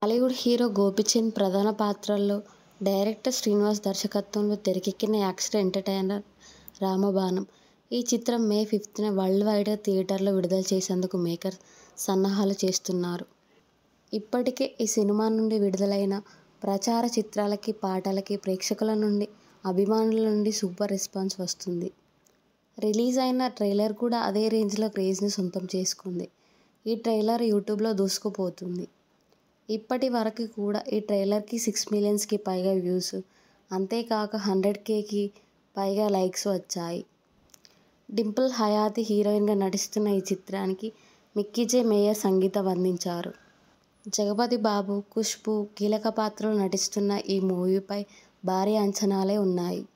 Bollywood hero Gopichand ప్రధాన పాత్రల్లో, director Srinivas దర్శకత్వంలో తెరకెక్కిన యాక్షన్ ఎంటర్టైనర్ రామబాణం. ఈ చిత్రం మే 5న వరల్డ్ వైడ్గా థియేటర్లలో విడుదల చేసేందుకు మేకర్స్ సన్నాహాలు చేస్తున్నారు. ఇప్పటికే ఈ సినిమా నుండి విడుదలైన ప్రచార చిత్రాలకి, పాటలకి ప్రేక్షకుల నుండి, అభిమానుల నుండి సూపర్ రెస్పాన్స్ వస్తుంది. రిలీజ్ అయిన ట్రైలర్ కూడా అదే రేంజ్లో క్రేజ్ని సొంతం చేసుకుంది. ఈ ట్రైలర్ యూట్యూబ్లో దూసుకుపోతుంది. ఇప్పటి వరకు కూడా ఈ ట్రైలర్కి 6 మిలియన్స్కి పైగా వ్యూస్, అంతేకాక 100Kకి పైగా లైక్స్ వచ్చాయి. డింపుల్ హయాతి హీరోయిన్గా నటిస్తున్న ఈ చిత్రానికి మిక్కీ మేయర్ సంగీతం అందించారు. జగపతి బాబు, ఖుష్బూ కీలక పాత్రలో నటిస్తున్న ఈ మూవీపై భారీ అంచనాలే ఉన్నాయి.